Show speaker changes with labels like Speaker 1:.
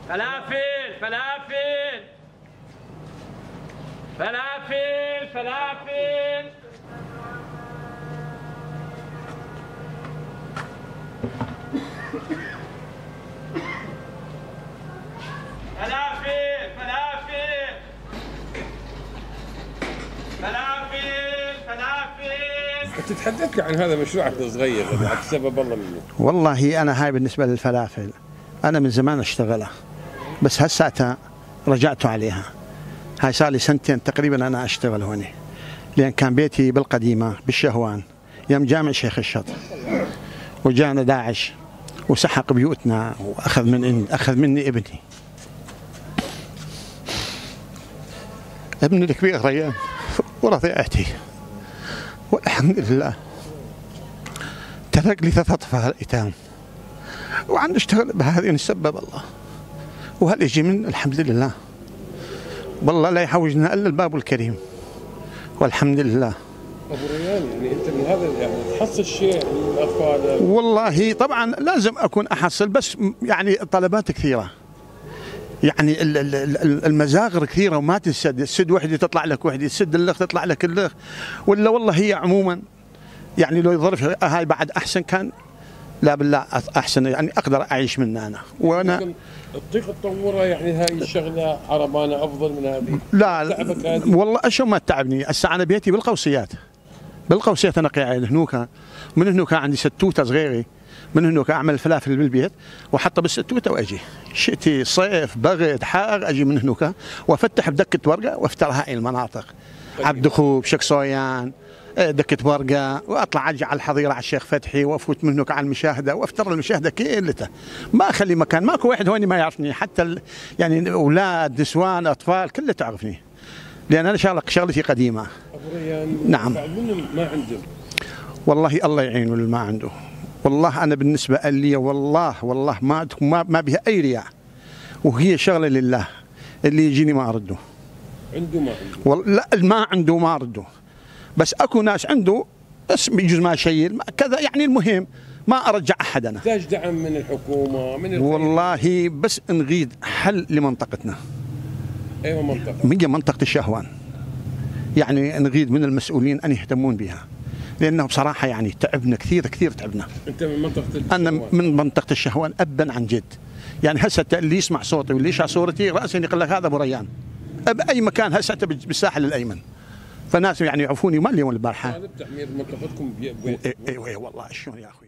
Speaker 1: فلافل فلافل فلافل فلافل فلافل فلافل فلافل فلافل.
Speaker 2: تتحدث لي عن هذا مشروعك الصغير اللي تسبب الله منه.
Speaker 3: والله انا هاي بالنسبه للفلافل انا من زمان اشتغلها، بس هسه رجعت عليها. هاي صار لي سنتين تقريبا انا اشتغل هون، لان كان بيتي بالقديمه بالشهوان يم جامع شيخ الشط، وجانا داعش وسحق بيوتنا واخذ مني ابني الكبير ريان ورضيعتي، والحمد لله ترك لي 3 أطفال ايتام، وعم نشتغل بهذه نسبب الله، وهل يجي من الحمد لله، والله لا يحوجنا الا الباب الكريم والحمد لله.
Speaker 2: ابو ريان يعني انت من هذا يعني تحصل شيء للاطفال؟
Speaker 3: والله طبعا لازم اكون احصل، بس يعني الطلبات كثيره، يعني المزاغر كثيره وما تنسد، تسد وحده تطلع لك وحده، تسد اللخ تطلع لك اللخ، ولا والله هي عموما يعني لو يظرف هاي بعد احسن كان، لا بالله احسن يعني اقدر اعيش منها انا. وانا
Speaker 2: تطيق تطورها يعني هاي الشغله عربانه افضل من هذه؟
Speaker 3: لا والله اشو ما تعبني، هسه انا بيتي بالقوسيات انا قاعد هنوكا، من هنوكا عندي ستوته صغيره، من هنوكا اعمل فلافل بالبيت واحطها بالستوته واجي شتي صيف برد حار اجي من هنوكا وافتح بدكه ورقه وافتر هاي المناطق، عبد خوب شكسويان دكة ورقة، واطلع اجي على الحظيره على الشيخ فتحي وافوت من هناك على المشاهده وافتر المشاهده كلها، ما اخلي مكان، ماكو واحد هوني ما يعرفني، حتى يعني اولاد نسوان اطفال كلها تعرفني، لان انا شغلتي قديمه.
Speaker 2: ابو ريان
Speaker 3: نعم.
Speaker 2: ما عنده
Speaker 3: والله الله يعينه اللي ما عنده، والله انا بالنسبه لي والله ما بها اي رياء، وهي شغله لله، اللي يجيني ما ارده.
Speaker 2: عنده ما عنده؟
Speaker 3: لا ما عنده ما ارده، بس اكو ناس عنده بس يجوز ما شيل كذا، يعني المهم ما ارجع احد انا.
Speaker 2: تحتاج دعم من الحكومه من
Speaker 3: والله بس نريد حل لمنطقتنا.
Speaker 2: ايوه منطقه؟
Speaker 3: هي منطقه الشهوان، يعني نريد من المسؤولين ان يهتمون بها، لانه بصراحه يعني تعبنا كثير تعبنا.
Speaker 2: انت من منطقه الشهوان؟
Speaker 3: انا من منطقه الشهوان ابا عن جد، يعني هسه اللي يسمع صوتي واللي يشعر صورتي راسا يقول لك هذا ابو ريان باي مكان، هسه بالساحل الايمن، فناس يعني يعرفوني ما اليوم البارحه.
Speaker 2: طالب تعمير منطقتكم
Speaker 3: اي والله شلون يا اخوي.